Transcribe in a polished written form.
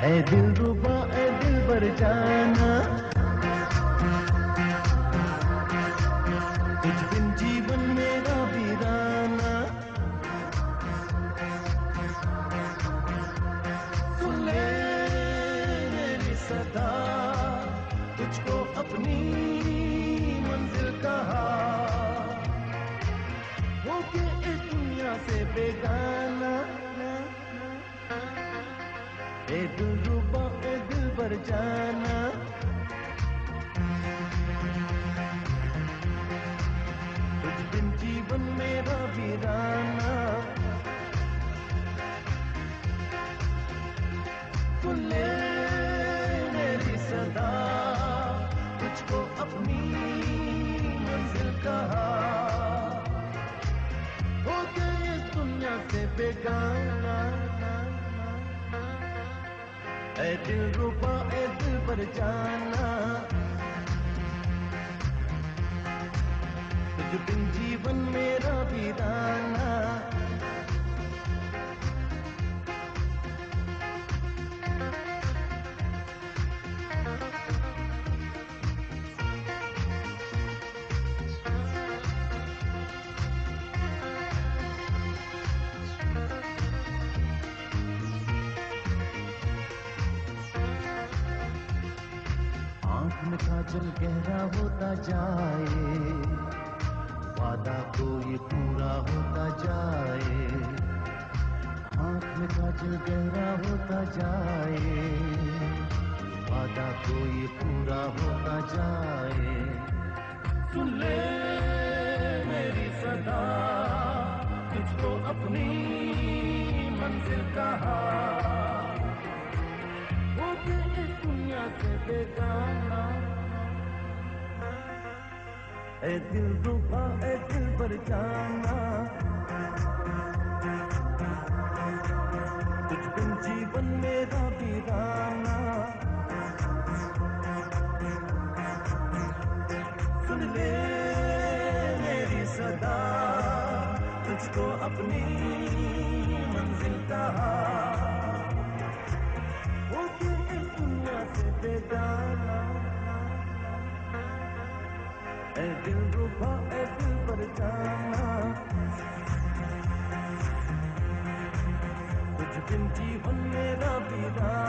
ऐ दिलरुबा ऐ दिलबर जाना, तुझ बिन जीवन मेरा वीराना। सुन ले मेरी सदा, तुझको अपनी मंजिल कहा, होके इस दुनिया से बेगाना। ए दिलरुबा ए दिलबर जाना, तुझ बिन जीवन मेरा वीराना। सुन ले मेरी सदा, तुझको अपनी मंजिल कहा, हो गए इस दुनिया से बेगाना। ऐ दिलरुबा ऐ दिलबर जाना, तुझ बिन जीवन मेरा वीराना। आँख में काजल गहरा होता जाए, वादा कोई पूरा होता जाए। आँख में काजल गहरा होता जाए, वादा कोई पूरा होता जाए। सुन ले मेरी सदा, तुझको अपनी मंजिल कहा, होके इस दुनिया से बेगाना। ऐ दिलरुबा ऐ दिलबर जाना, तुझ बिन जीवन मेरा वीराना। सुन ले मेरी सदा, तुझको अपनी मंजिल कहा, होके इस दुनिया से बेगाना। ऐ दिलरुबा ऐ दिलबर जाना, तुझ बिन जीवन मेरा वीराना।